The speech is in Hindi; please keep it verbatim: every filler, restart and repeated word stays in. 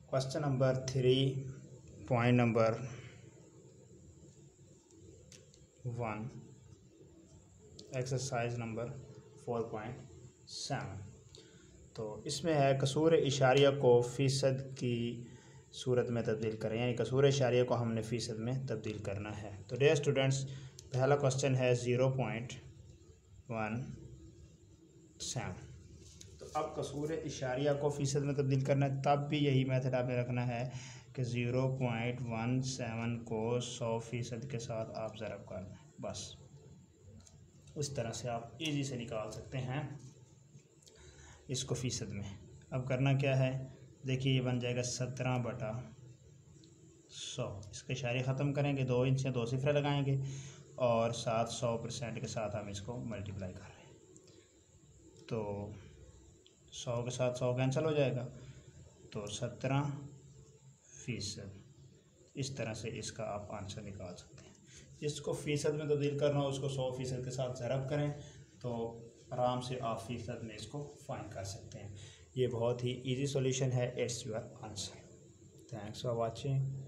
Question number three point number one exercise number four point seven. तो इसमें है कसूर इशारिया को फ़ीसद की सूरत में तब्दील करें, यानी कसूर इशारिया को हमने फ़ीसद में तब्दील करना है। तो डियर स्टूडेंट्स, पहला क्वेश्चन है ज़ीरो पॉइंट वन सेवन। तो अब कसूर इशारिया को फ़ीसद में तब्दील करना है, तब भी यही मेथड आपने रखना है कि ज़ीरो पॉइंट वन सेवन को सौ फ़ीसद के साथ आप ज़रब करना है। बस उस तरह से आप इजी से निकाल सकते हैं इसको फ़ीसद में। अब करना क्या है, देखिए ये बन जाएगा सत्रह बटा सौ। इसके इशारे ख़त्म करेंगे, दो इंच से दो सिफरे लगाएंगे और साथ सौ परसेंट के साथ हम इसको मल्टीप्लाई कर रहे हैं। तो सौ के साथ सौ कैंसिल हो जाएगा, तो सत्रह फ़ीसद। इस तरह से इसका आप आंसर निकाल सकते हैं। जिसको फ़ीसद में तब्दील करना हो उसको सौ फ़ीसद के साथ ज़रब करें तो आराम से आप फ़ीसद में इसको फाइंड कर सकते हैं। ये बहुत ही इजी सॉल्यूशन है। It's your answer. Thanks for watching.